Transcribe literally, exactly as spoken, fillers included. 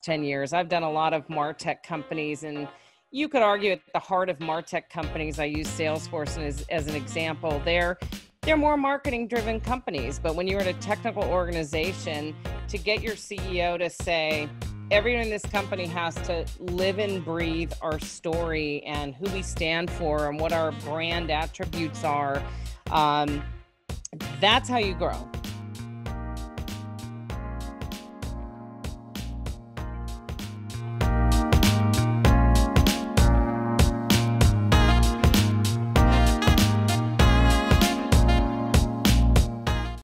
ten years. I've done a lot of MarTech companies, and you could argue at the heart of MarTech companies, I use Salesforce as, as an example. They're, they're more marketing driven companies, but when you're at a technical organization, to get your C E O to say, everyone in this company has to live and breathe our story and who we stand for and what our brand attributes are, um, that's how you grow.